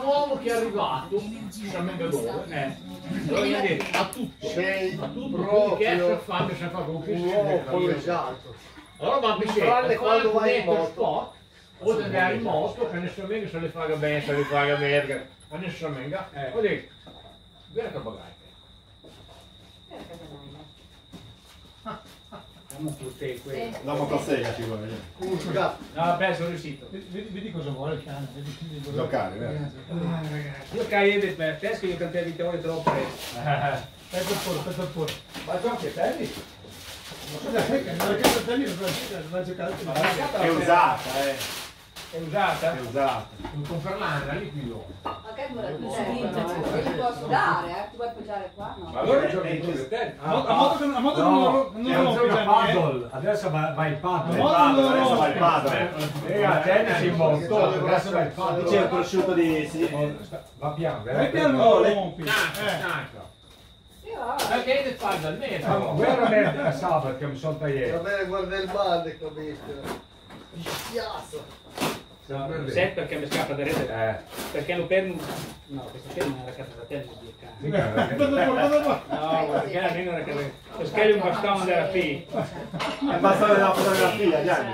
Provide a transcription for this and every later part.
uomo che è arrivato, sapendo dove, allora gli ha detto a tutto, sei quello che è surfando, sa fare con un uomo collegiato. allora va bene, quando vai in moto. sport, oltre ad andare in moto, che nessuno se le frega bene, se le frega merda, ma nessuno ho detto, vieni a Cabagai. La motosega ci vuole. No, vabbè, sono riuscito. Vedi cosa vuole il cane, Giocare, vero? Ragazzi, io caio per te, che io cantai di te ore troppo presto. Aspetta un po'. Ma giochi a tennis? È usata, È usata? È usata. Con Fernanda, liquido. Ma che io li posso dare, ti vuoi appoggiare qua? No. Ma allora giochi a tennis? A modo non paddle, adesso va il paddle. Adesso va il padre. A tennis in moto, adesso va il paddle. C'è un prosciutto di... Va piano, Vai piano, lo rompi. Perché ne fai dal mezzo? Guarda me a sabato che mi sono tagliato. Va bene, guarda il male, capito? Dispiace. Sai perché mi scappa da rete? Perché lo perdo. No, questo qui non era carta da te, no, perché almeno era carta. Perché un bastone della P. È bastante della fotografia, Gianni.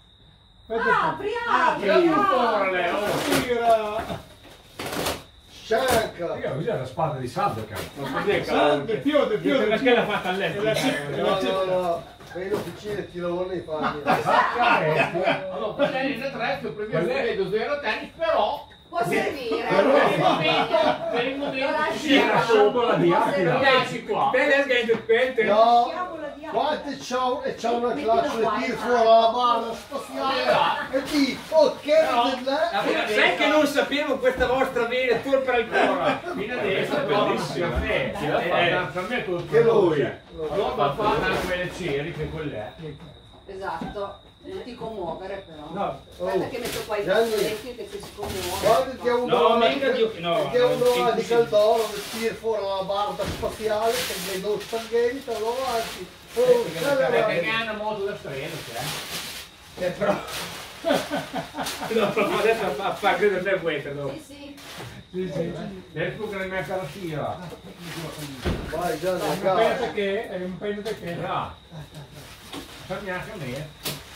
Scianca! Io così è la spada di Sandokan. Perché l'ha fatta all'estero? No. Sei in officina e ti lavoro nei panni. Allora, per lei in attrezzo, prevedo zero tennis, però Può servire. per il momento Sì, la sciabola di Aquila. qua. No, guarda c'ha una classe di tiro fuori la barra spaziale e ti Sai che non sapevo questa vostra vera turpa al cuore. Fino adesso è bellissimo. Per me è tutto. che lui. Allora va fatta anche quelle ceri, che quelle Esatto. Non ti commuovere però. No. Aspetta che metto qua i Gianni. pezzetti che si commuove. Guarda che è un'ora di caldoro che tira fuori la barra spaziale che dai due spaghetti te lo avanti. perché hanno moto da streno, Però. No, proprio adesso fa credo per questo dopo. Sì. adesso che ne mette la scia. Vai Gianni, Pensa che è un paio di che. Sa neanche a me.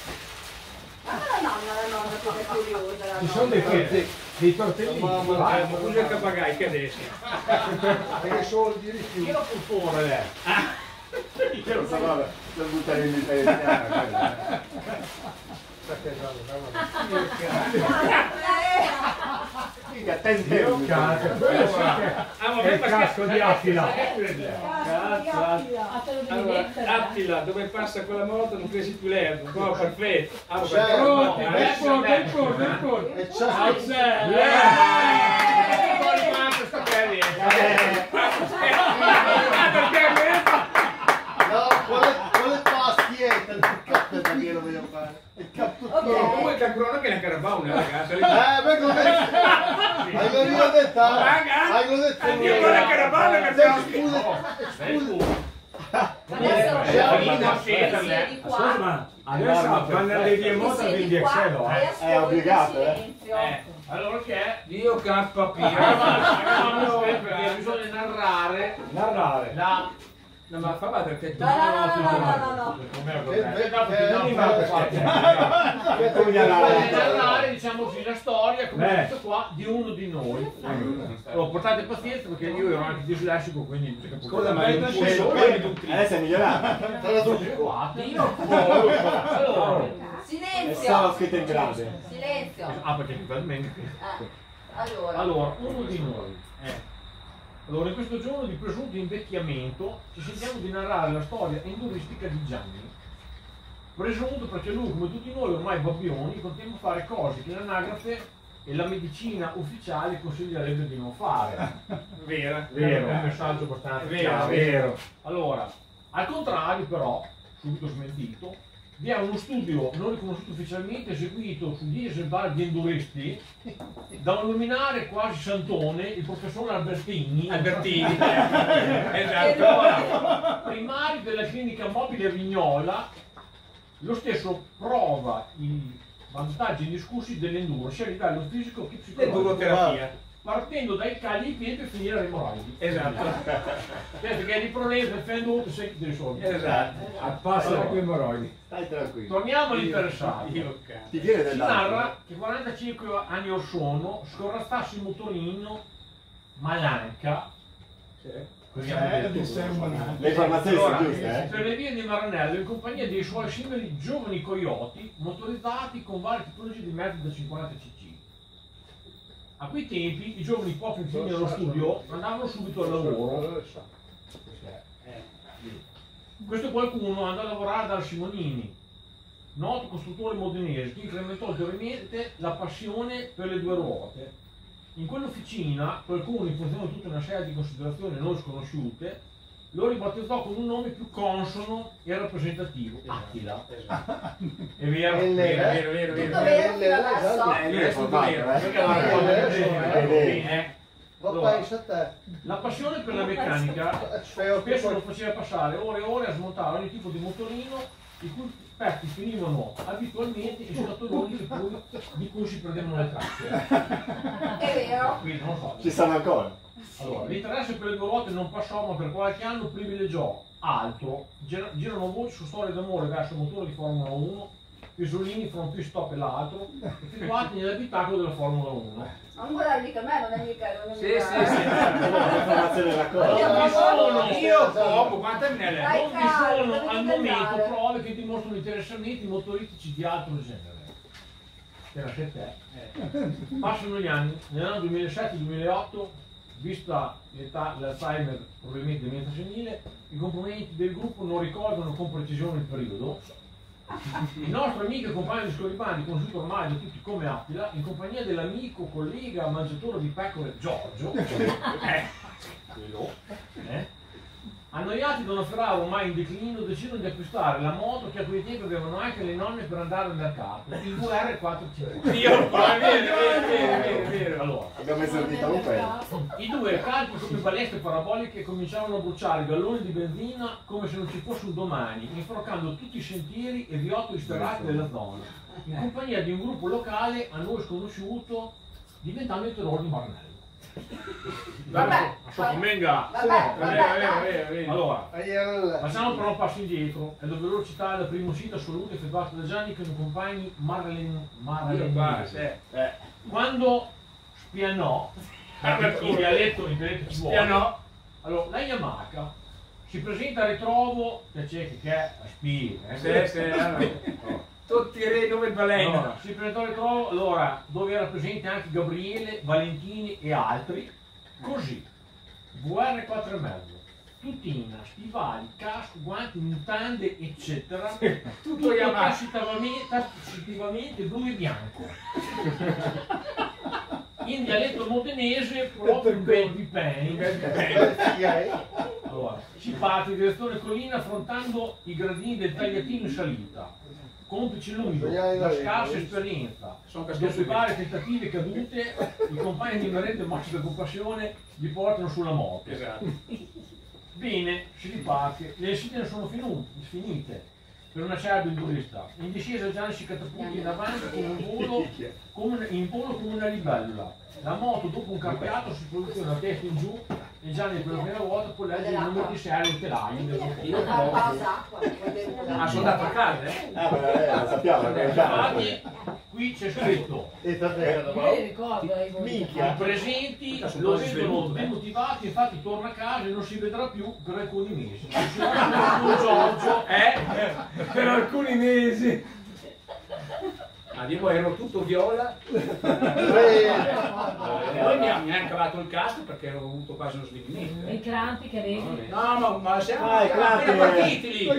La nonna come è curiosa. Ci sono dei tortellini. Ma usa il pappagallo che adesso. Perché solo di rifiuti. Chi lo può fare lei? Io lo so, per buttare in italiano. Mica attenti. È il casco di Aquila. Allora, Attila, dove passa quella moto non crisi più l'erba, qua perfetto. E c'ha no, quelle pastiette, il capo da che lo voglio fare. Il capo Come il cancrono che è una caravana, ragazzi. beh, come hai detto, hai detto Io con la caravana che Ascolta, ma adesso quando le vie moto vendi Excel, È obbligato, Allora che è? Dio KP. Perché bisogna narrare la... No, ma fa perché tu No. narrare, diciamo così, la storia, come questo qua, di uno di noi. Allora, portate pazienza perché io ero anche dislessico, quindi... Scusa, ma io non so adesso è migliorato. È solo scritto in grande. Silenzio. Ah, perché probabilmente... Allora, uno di noi. Allora, in questo giorno di presunto invecchiamento ci sentiamo di narrare la storia enduristica di Gianni. Presunto perché lui, come tutti noi ormai babbioni, continua a fare cose che l'anagrafe e la medicina ufficiale consiglierebbe di non fare. Vero. È un messaggio abbastanza Vero. Allora, al contrario però, subito smentito, vi è uno studio non riconosciuto ufficialmente eseguito su 10 esemplari di enduristi da un luminare quasi santone, il professor Albertini, esatto, primari della clinica mobile Vignola. Lo stesso prova i vantaggi indiscussi dell'enduro sia a livello fisico che psicologico. L'enduroterapia. partendo dai cagli ai piedi per finire alle emorroidi. Esatto. Perché il problema è fenduto se ti risolvi. Esatto. Appassa con i emorroidi. Stai tranquillo. Torniamo all'interessato. Ti viene Si dell'altro. narra che 45 anni or sono scorrastasse il motorino Malanca, così abbiamo detto, Le informazioni sono giuste, per le vie di Maranello in compagnia dei suoi simili giovani coyote motorizzati con varie tipologie di mezzi da 50 cc. A quei tempi i giovani poco inclini allo studio andavano subito al lavoro. Questo qualcuno andò a lavorare dal Simonini, noto costruttore modenese, che incrementò ulteriormente la passione per le due ruote. In quell'officina qualcuno, in funzione di tutta una serie di considerazioni non sconosciute, lo ribattezzò con un nome più consono e rappresentativo, Attila. È vero? È vero, vero. Tutto vero fino adesso? È tutto vero. Perché la cosa è Ma pensa a te. la passione per la meccanica spesso lo faceva passare ore e ore a smontare ogni tipo di motorino i cui pezzi finivano abitualmente in scatoloni di cui si prendevano le tracce. È vero? Quindi non so. Ci stanno ancora. Allora, l'interesse per le due ruote non passò, ma per qualche anno privilegiò altro. Girano voci su storie d'amore verso il motore di Formula 1, Pisolini fra un pit stop e l'altro, effettuati nell'abitacolo della Formula 1. Non guardare mica me, non è mica. Sì. L'informazione raccolta. Non vi sono, Io poco, quante me ne Dai, non vi calma, sono devi al momento andare. prove che dimostrano interessamenti motoristici di altro genere. Te la sei te. Passano gli anni, nell'anno 2007-2008, vista l'età, l'Alzheimer probabilmente demenza senile, i componenti del gruppo non ricordano con precisione il periodo. Il nostro amico e compagno di Scorribandi, conosciuto ormai da tutti come Attila, in compagnia dell'amico, collega, mangiatore di pecore Giorgio, annoiati da una Ferrari ormai in declino, decidono di acquistare la moto che a quei tempi avevano anche le nonne per andare al mercato, il VR450. Io, è vero. Allora, Abbiamo messo il dito a un pelo. i due, calchi come balestre paraboliche, cominciarono a bruciare galloni di benzina come se non ci fosse un domani, infroccando tutti i sentieri e viottoli sterrati della zona, in compagnia di un gruppo locale a noi sconosciuto, diventando il terrore di Maranello. Vabbè. Menga. Vabbè. Allora, facciamo però un passo indietro. È doveroso citare la prima uscita assoluta effettuata da Gianni con i compagni Maranellesi. Quando spianò, in dialetto ci vuole. Spianò. Allora, la Yamaha si presenta a ritrovo che è a spie. Tutti i re dove baleno. Allora, si presentò a ritrovo, allora, dove era presente anche Gabriele, Valentini e altri. Così, VR4,5, tutina, stivali, casco, guanti, mutande, eccetera. Tutto tassativamente blu e bianco. In dialetto modenese proprio un bel pipeng. Allora, si parte in direzione collina affrontando i gradini del tagliatino in salita. Complice l'unico, la scarsa esperienza, dopo varie tentative cadute, i compagni di merende mossi da compassione li portano sulla moto. Esatto. Bene, si riparte, le sfide sono finite per una certa indurista. In discesa Gianni si catapulta in avanti in volo come una libellula. La moto dopo un cambiato si produce una testa in giù e Gianni per la prima volta può leggere il numero di serie del telaio del Sono andato a casa, Lo sappiamo. Infatti, qui c'è scritto Minchia. i presenti lo vedono demotivati, infatti torna a casa e non si vedrà più per alcuni mesi. Si va con Giorgio Per alcuni mesi. Io ero tutto viola. Poi mi ha cavato il casco perché ho avuto quasi uno svenimento. E i crampi che vedi? No, ma siamo crampi, partiti lì.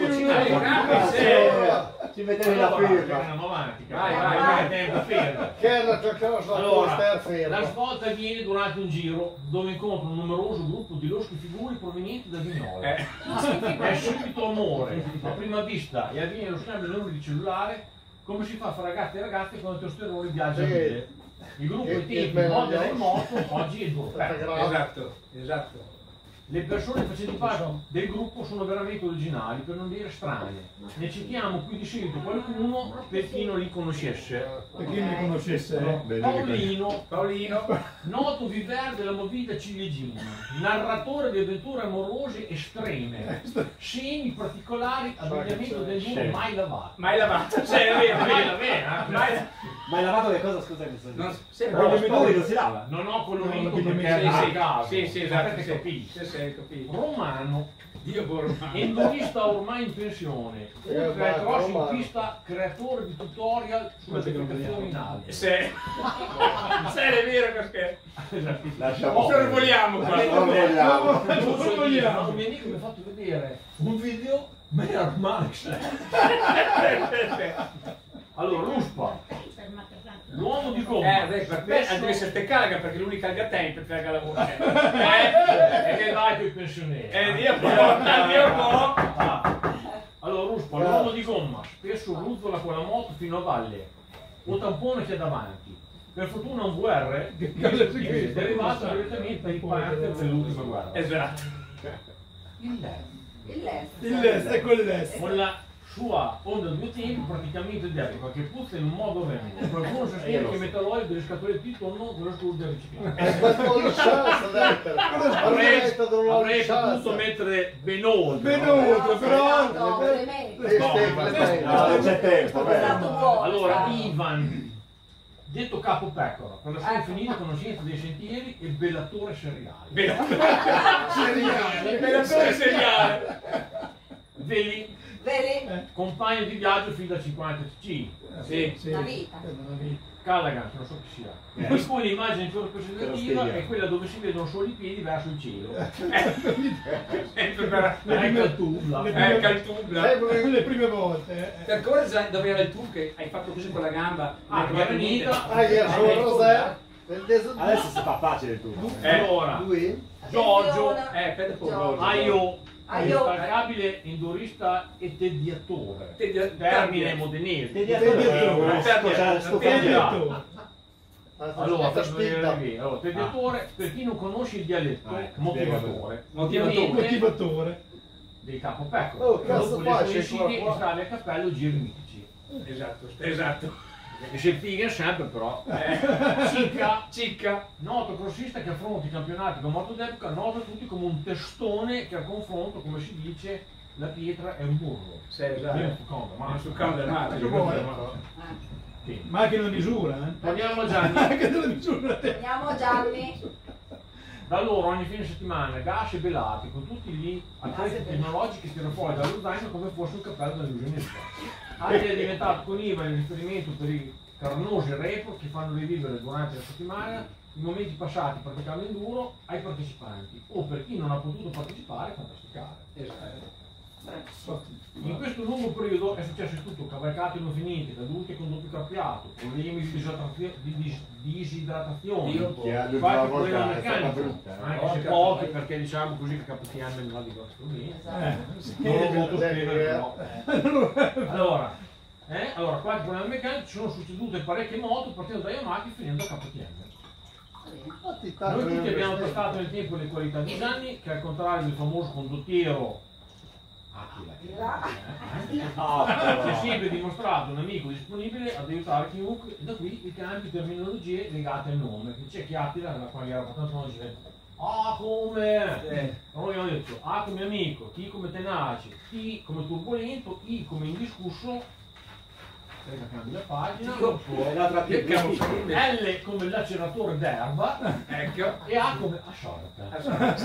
Ci vedevi la firma. Andiamo avanti, Vai. tempo fermo. Che era qualcosa Allora, da la ferma. svolta avviene durante un giro dove incontra un numeroso gruppo di loschi figuri provenienti da Vignola. È subito amore, a prima vista, e avviene lo scambio di numeri di cellulare come si fa fra ragazzi e ragazze quando il testosterone viaggia a mille. Il gruppo di tempi, modena in moto, oggi è duro. Esatto. Le persone facenti parte del gruppo sono veramente originali, per non dire strane. Ne citiamo qui di seguito qualcuno per chi non li conoscesse. Per chi non li conoscesse, Paolino, noto viver della movida ciliegina, narratore di avventure amorose estreme, sceni particolari, abbigliamento del duro mai lavato. Mai lavato, cioè è vero, Mai lavato che cosa? Scusa che non si lava. Non ho colorito No, perché è a caso. sì, esatto, Avete sì. capito? Sì, capito. Romano, Dio Bormano. endurista ormai in pensione, oltre al crossfitista, creatore di tutorial sulla defecazione in alto. Se è vero perché Lasciamo. sorvoliamo qua. Non vogliamo. Un mio amico mi ha fatto vedere un video, ma era ormai. Allora, Ruspa, l'uomo di gomma. Per me deve essere Teccalaga perché l'unica alga tempo per fare la voce. E che dai coi pensioneri. Dio buono. Allora, Ruspa, l'uomo di gomma, spesso ruzzola con la moto fino a valle, o tampone che è davanti. Per fortuna un VR è derivato direttamente dai partner dell'ultima guerra. Esatto. Il lest. è quello lest. Con la sua onda due tempi praticamente identica, che puzza in un modo vero. Qualcuno sostiene che i metalloidi delle scatolette tornano con lo scudo del riciclaggio. E questo lo sa, Avrei potuto mettere ben oltre. però C'è tempo, Allora, Ivan, detto capo pecora, per la sua infinita conoscenza dei sentieri e bellatore seriale. Bellatore seriale. Veli, compagno di viaggio fin da 50 cc. Sì. La vita. Callaghan, non so chi sia. Per cui l'immagine più rappresentativa è quella dove si vedono solo i piedi verso il cielo. Caltubla. Le prime volte. Per cosa dove era il tu che hai fatto così con la gamba? Che è finita. Adesso si fa facile il turno. Allora, Giorgio, Aio, instancabile indurista e tediatore. Termine modenese. Allora, tediatore, per chi non conosce il dialetto, motivatore. Motivatore. Dei capopecora. Oh, cazzo Dopo fa, le c'è coincidi qua. stavi a cappello giri mitici. Esatto. E si piga sempre però. Cicca, noto crossista che affronta i campionati con moto d'epoca, nota tutti come un testone che a confronto, come si dice, la pietra è un burro. Sì, esatto. Io sul condo, ma Sul condo del mare. Sì. Ma anche nella misura, Torniamo a Gianni. Anche nella misura. Andiamo Gianni. Da loro ogni fine settimana gas e belati con tutti gli attrezzi tecnologici che tirano fuori dallo zaino come fosse un cappello dell'illusionista. Anche è diventato con Ivan il riferimento per i carnosi report che fanno rivivere durante la settimana i momenti passati praticando enduro ai partecipanti o per chi non ha potuto partecipare fantasticare. In questo lungo periodo è successo tutto, cavalcate non finite, caduti con doppio cappiato, problemi di disidratazione, qualche problema meccanico, anche se pochi perché diciamo così che KTM non va di grosso problema. Non ho voluto spiegare però. Allora, qualche problema meccanico, ci sono succedute parecchie moto partendo da Yamaha finendo a KTM. Noi tutti abbiamo testato nel tempo le qualità di Gianni, che al contrario del famoso condottiero Aquila, si è sempre dimostrato un amico disponibile ad aiutare chiunque, e da qui i cambi di terminologie legate al nome. C'è chi Attila, nella quale era abbastanza non dice come noi abbiamo detto A come amico, T come tenace, T come turbolento, I come indiscusso. Cambi la pagina, L come laceratore d'erba, ecco, e A come asciorta.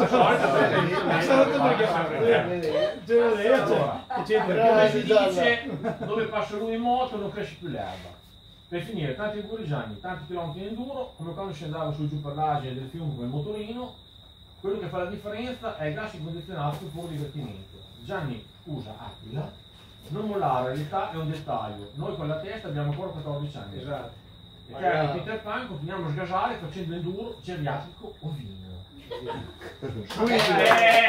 Come si dice, dove passa lui in moto non cresce più l'erba. Per finire, tanti augurigiani, tanti chilometri in enduro, come quando si andava su giù per l'Asia del fiume con il motorino. Quello che fa la differenza è il gas incondizionato sul fuoco divertimento. Gianni usa Aquila. Non mollare, l'età è un dettaglio. Noi con la testa abbiamo ancora 14 anni. Esatto. E cari Peter Pan continuiamo a sgasare facendo enduro, geriatrico o vino.